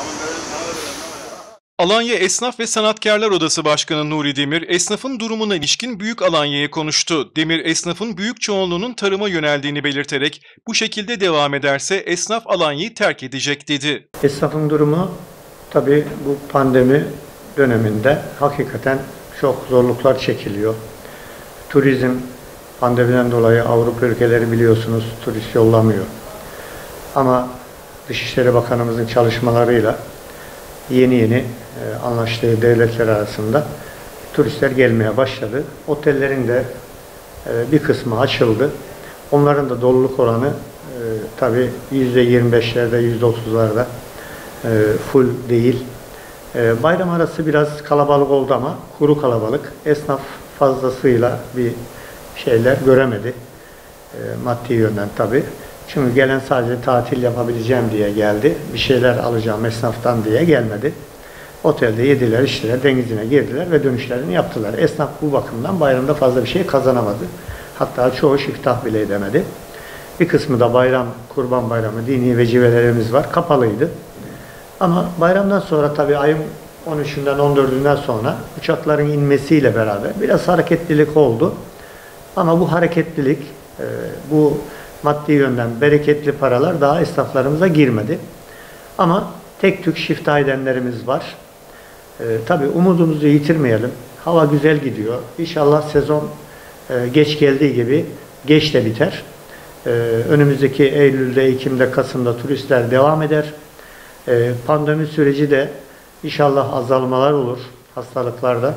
Alanya Esnaf ve Sanatkarlar Odası Başkanı Nuri Demir, esnafın durumuna ilişkin Büyük Alanya'ya konuştu. Demir, esnafın büyük çoğunluğunun tarıma yöneldiğini belirterek, bu şekilde devam ederse esnaf Alanya'yı terk edecek dedi. Esnafın durumu tabii bu pandemi döneminde hakikaten çok zorluklar çekiliyor. Turizm pandemiden dolayı Avrupa ülkeleri biliyorsunuz turist yollamıyor. Ama Dışişleri Bakanımızın çalışmalarıyla yeni anlaştığı devletler arasında turistler gelmeye başladı. Otellerin de bir kısmı açıldı. Onların da doluluk oranı tabii %25'lerde, %30'larda full değil. Bayram arası biraz kalabalık oldu ama kuru kalabalık. Esnaf fazlasıyla bir şeyler göremedi. Maddi yönden tabii. Çünkü gelen sadece tatil yapabileceğim diye geldi. Bir şeyler alacağım esnaftan diye gelmedi. Otelde yediler, içtiler, denizine girdiler ve dönüşlerini yaptılar. Esnaf bu bakımdan bayramda fazla bir şey kazanamadı. Hatta çoğu iftah bile edemedi. Bir kısmı da bayram, kurban bayramı, dini vecibelerimiz var. Kapalıydı. Ama bayramdan sonra tabii ayın 13'ünden 14'ünden sonra uçakların inmesiyle beraber biraz hareketlilik oldu. Ama bu hareketlilik, bu maddi yönden bereketli paralar daha esnaflarımıza girmedi. Ama tek tük şifta edenlerimiz var. Tabii umudumuzu yitirmeyelim. Hava güzel gidiyor. İnşallah sezon geç geldiği gibi geç de biter. Önümüzdeki Eylül'de, Ekim'de, Kasım'da turistler devam eder. Pandemi süreci de inşallah azalmalar olur hastalıklarda.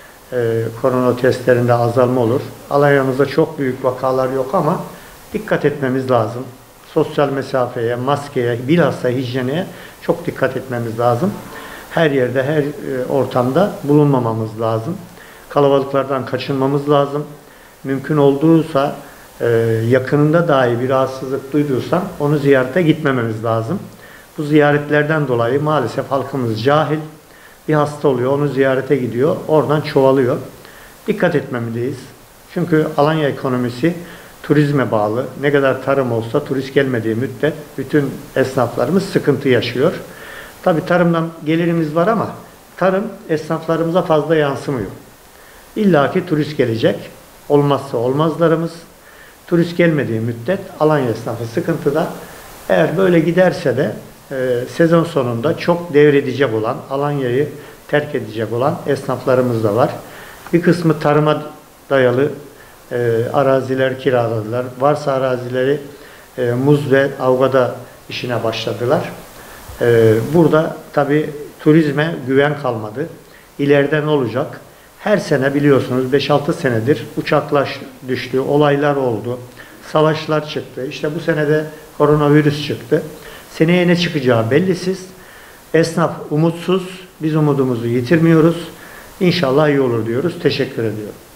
Korona testlerinde azalma olur. Alanya'mızda çok büyük vakalar yok ama dikkat etmemiz lazım. Sosyal mesafeye, maskeye, bilhassa hijyene çok dikkat etmemiz lazım. Her yerde, her ortamda bulunmamamız lazım. Kalabalıklardan kaçınmamız lazım. Mümkün olduğuysa yakınında dahi bir rahatsızlık duyduysan onu ziyarete gitmememiz lazım. Bu ziyaretlerden dolayı maalesef halkımız cahil. Bir hasta oluyor, onu ziyarete gidiyor, oradan çoğalıyor. Dikkat etmemeliyiz. Çünkü Alanya ekonomisi turizme bağlı. Ne kadar tarım olsa turist gelmediği müddet bütün esnaflarımız sıkıntı yaşıyor. Tabii tarımdan gelirimiz var ama tarım esnaflarımıza fazla yansımıyor. İlla ki turist gelecek. Olmazsa olmazlarımız. Turist gelmediği müddet Alanya esnafı sıkıntıda. Eğer böyle giderse de sezon sonunda çok devredecek olan, Alanya'yı terk edecek olan esnaflarımız da var. Bir kısmı tarıma dayalı araziler kiraladılar. Varsa arazileri muz ve avgada işine başladılar. Burada tabii turizme güven kalmadı. İleride ne olacak? Her sene biliyorsunuz 5-6 senedir uçaklar düştü, olaylar oldu, savaşlar çıktı. İşte bu senede koronavirüs çıktı. Seneye ne çıkacağı bellisiz. Esnaf umutsuz. Biz umudumuzu yitirmiyoruz. İnşallah iyi olur diyoruz. Teşekkür ediyorum.